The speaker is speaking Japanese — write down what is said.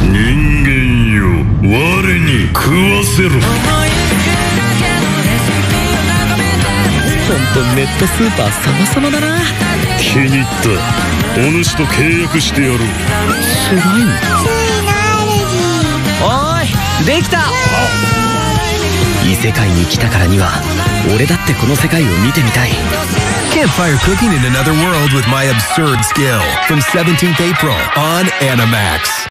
人間よ、我に食わせろ。 ほんとネットスーパー様々だな。 気に入った。お主と契約してやろう。 スライム。おーい、できた。異世界に来たからには俺だってこの世界を見てみたい。 Campfire cooking in another world with my absurd skill from 17th April on Animax.